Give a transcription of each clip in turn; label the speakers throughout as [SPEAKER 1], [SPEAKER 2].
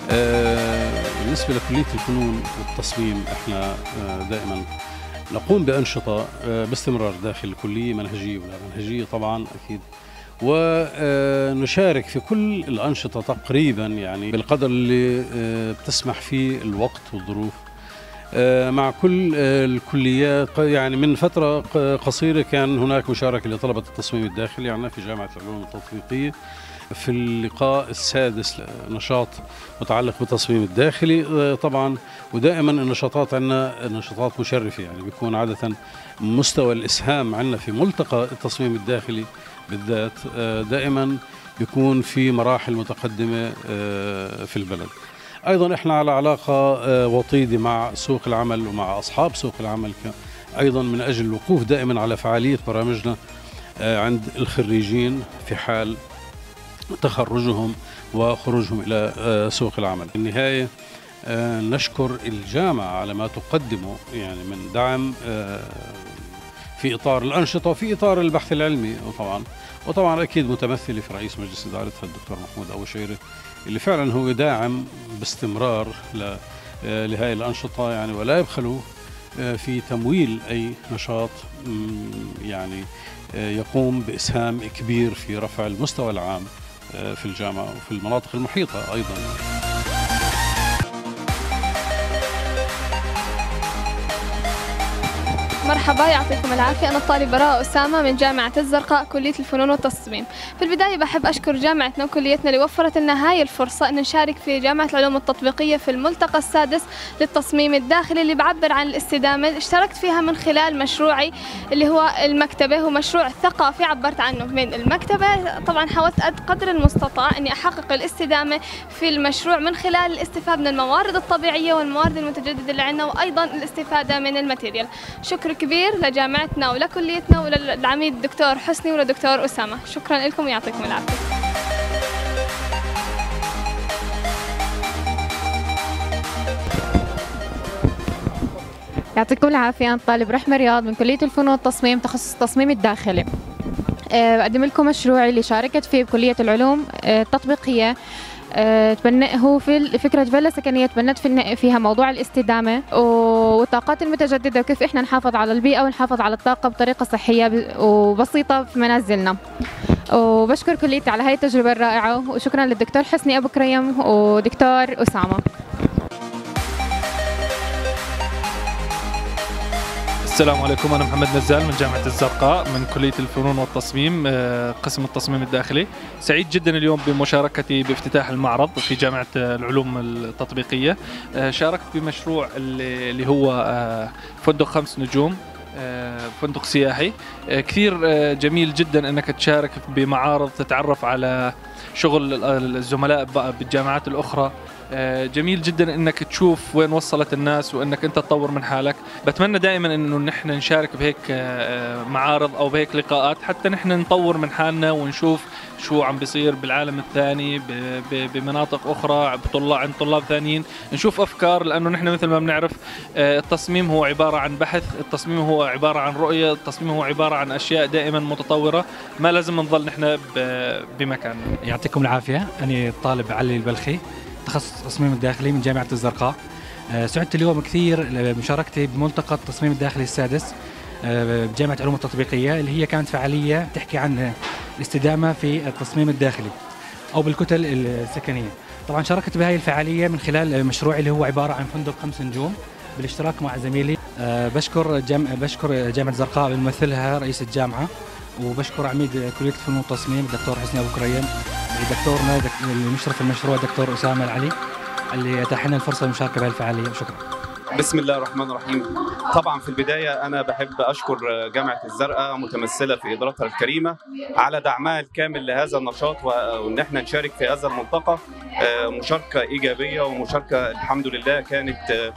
[SPEAKER 1] بالنسبة لكلية الفنون والتصميم احنا دائما نقوم بأنشطة باستمرار داخل الكلية، منهجية ولا منهجية طبعا أكيد، ونشارك في كل الأنشطة تقريبا يعني بالقدر اللي بتسمح فيه الوقت والظروف مع كل الكليات. يعني من فترة قصيرة كان هناك مشاركة لطلبة التصميم الداخلي عندنا في جامعة العلوم التطبيقية في اللقاء السادس نشاط متعلق بالتصميم الداخلي طبعا. ودائما النشاطات عندنا نشاطات مشرفة، يعني بيكون عادة مستوى الإسهام عندنا في ملتقى التصميم الداخلي بالذات دائما بيكون في مراحل متقدمة في البلد. أيضا إحنا على علاقة وطيدة مع سوق العمل ومع أصحاب سوق العمل أيضا من أجل الوقوف دائما على فعالية برامجنا عند الخريجين في حال تخرجهم وخروجهم إلى سوق العمل. في النهاية نشكر الجامعة على ما تقدمه يعني من دعم في إطار الأنشطة وفي إطار البحث العلمي وطبعا أكيد متمثلة في رئيس مجلس إدارتها الدكتور محمود أبو شيرة اللي فعلا هو داعم باستمرار لهذه الأنشطة يعني، ولا يبخلوا في تمويل أي نشاط يعني يقوم بإسهام كبير في رفع المستوى العام في الجامعة وفي المناطق المحيطة أيضا.
[SPEAKER 2] مرحبا، يعطيكم العافية. أنا الطالبة براء أسامة من جامعة الزرقاء كلية الفنون والتصميم. في البداية بحب أشكر جامعتنا وكليتنا اللي وفرت لنا هاي الفرصة أن نشارك في جامعة العلوم التطبيقية في الملتقى السادس للتصميم الداخلي اللي بعبر عن الاستدامة. اشتركت فيها من خلال مشروعي اللي هو المكتبة، هو مشروع ثقافي عبرت عنه من المكتبة. طبعا حاولت قدر المستطاع أني أحقق الاستدامة في المشروع من خلال الاستفادة من الموارد الطبيعية والموارد المتجددة اللي عندنا، وأيضا الاستفادة من الماتيريال. شكر كبير لجامعتنا ولكليتنا وللعميد الدكتور حسني وللدكتور أسامة. شكرا لكم ويعطيكم العافية.
[SPEAKER 3] يعطيكم العافية. أنا طالب رحمة رياض من كلية الفنون والتصميم تخصص التصميم الداخلي. بقدم لكم مشروعي اللي شاركت فيه بكلية العلوم التطبيقية. هو في فكرة فيلا سكنية تبنت فيها موضوع الاستدامة والطاقات المتجددة وكيف احنا نحافظ على البيئة ونحافظ على الطاقة بطريقة صحية وبسيطة في منازلنا. وبشكر كليتي على هاي التجربة الرائعة، وشكرا للدكتور حسني أبو كريم ودكتور أسامة.
[SPEAKER 4] السلام عليكم، أنا محمد نزال من جامعة الزرقاء من كلية الفنون والتصميم قسم التصميم الداخلي. سعيد جدا اليوم بمشاركتي بافتتاح المعرض في جامعة العلوم التطبيقية. شاركت بمشروع اللي هو فندق 5 نجوم، فندق سياحي. كثير جميل جدا أنك تشارك بمعارض تتعرف على شغل الزملاء بالجامعات الأخرى. جميل جدا انك تشوف وين وصلت الناس وانك انت تطور من حالك. بتمنى دائما انه نحن نشارك بهيك معارض او بهيك لقاءات حتى نحن نطور من حالنا ونشوف شو عم بيصير بالعالم الثاني بمناطق اخرى عند طلاب ثانيين، نشوف افكار. لانه نحن مثل ما بنعرف التصميم هو عباره عن بحث، التصميم هو عباره عن رؤيه، التصميم هو عباره عن اشياء دائما متطوره، ما لازم نظل نحن بمكاننا.
[SPEAKER 5] يعطيكم العافيه. انا الطالب علي البلخي تخصص التصميم الداخلي من جامعة الزرقاء. سعدت اليوم كثير بمشاركتي بملتقى التصميم الداخلي السادس بجامعة العلوم التطبيقية، اللي هي كانت فعالية تحكي عن الاستدامة في التصميم الداخلي أو بالكتل السكنية. طبعا شاركت بهذه الفعالية من خلال مشروعي اللي هو عبارة عن فندق 5 نجوم بالاشتراك مع زميلي. بشكر جامعة الزرقاء بممثلها رئيس الجامعة، وبشكر عميد كلية الفنون والتصميم الدكتور حسني أبو كريم، دكتورنا المشرف المشروع دكتور أسامة العلي اللي أتاح لنا الفرصة للمشاركة بهذه الفعالية. شكرا.
[SPEAKER 6] بسم الله الرحمن الرحيم. طبعا في البداية أنا بحب أشكر جامعة الزرقاء متمثلة في إدارتها الكريمة على دعمها الكامل لهذا النشاط، وإن احنا نشارك في هذا الملتقى مشاركة إيجابية ومشاركة الحمد لله كانت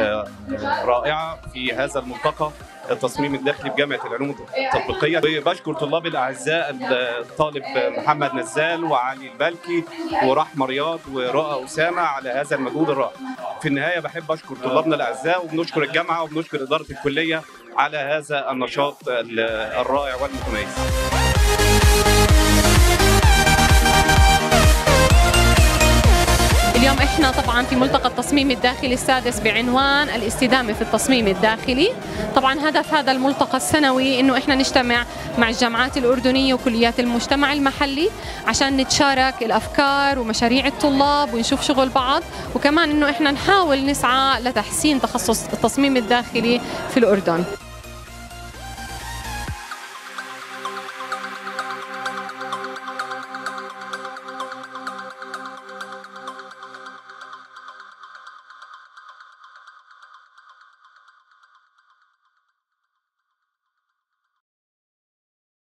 [SPEAKER 6] رائعة في هذا الملتقى التصميم الداخلي بجامعة العلوم التطبيقية. بشكر طلابي الأعزاء الطالب محمد نزال وعلي البلكي ورحمة رياض ورؤى أسامة على هذا المجهود الرائع. في النهاية بحب أشكر طلابنا الأعزاء وبنشكر الجامعة وبنشكر إدارة الكلية على هذا النشاط الرائع والمتميز.
[SPEAKER 7] اليوم احنا طبعا في ملتقى التصميم الداخلي السادس بعنوان الاستدامة في التصميم الداخلي. طبعا هدف هذا الملتقى السنوي انه احنا نجتمع مع الجامعات الأردنية وكليات المجتمع المحلي عشان نتشارك الأفكار ومشاريع الطلاب ونشوف شغل بعض، وكمان انه احنا نحاول نسعى لتحسين تخصص التصميم الداخلي في الأردن.